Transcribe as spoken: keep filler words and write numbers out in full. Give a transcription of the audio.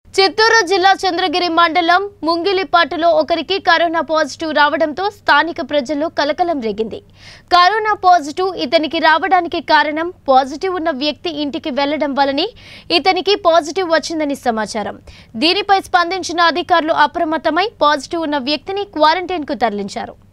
చిత్తూరు జిల్లా చంద్రగిరి మండలం ముంగిలిపాటులో ఒకరికి కరోనా పాజిటివ్ రావడంతో స్థానిక ప్రజల్లో కలకలం రేగింది. కరోనా పాజిటివ్ ఇతనికి రావడానికి కారణం పాజిటివ్ ఉన్న వ్యక్తి ఇంటికి వెళ్లడం వల్లనే ఇతనికి పాజిటివ్ వచ్చిందని సమాచారం. దీనిపై స్పందించిన అధికారులు అప్రమత్తమై పాజిటివ్ ఉన్న వ్యక్తిని క్వారంటైన్ కు తరలించారు.